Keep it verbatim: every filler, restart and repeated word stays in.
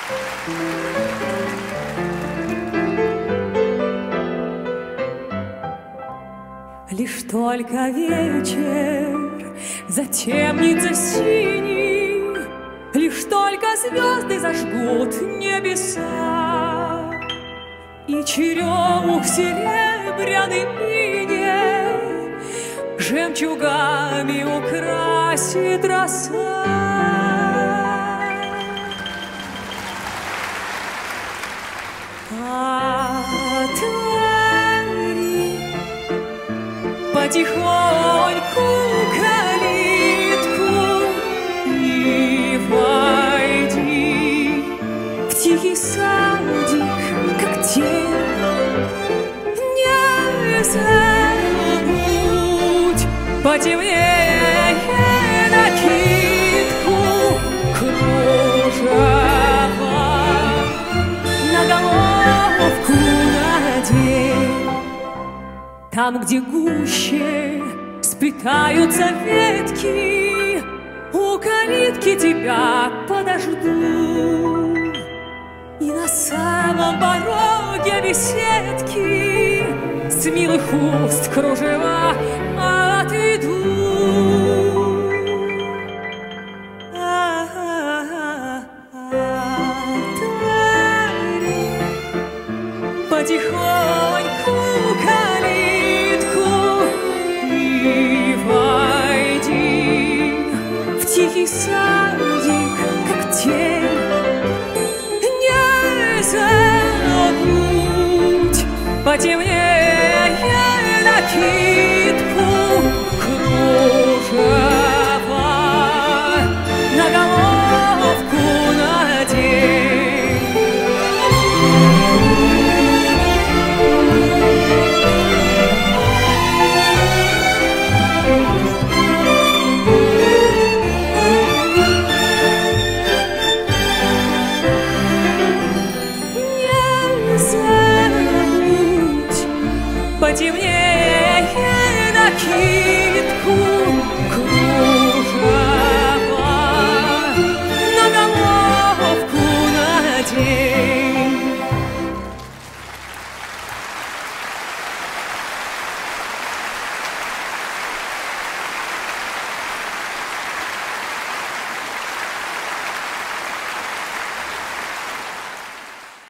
Лишь только вечер затемнится синий, лишь только звезды зажгут небеса, и черемух серебряный пине жемчугами украсит роса. Потихоньку калитку и войди в тихий садик, как тень. Не забудь, потемнее накидку, кружева на головку надень. Там, где гуще сплетаются ветки, у калитки тебя подожду. И на самом пороге беседки с милых уст кружева отойду. Потихоньку тихий садик, как тень. Не забудь, потемнее накидку, кружева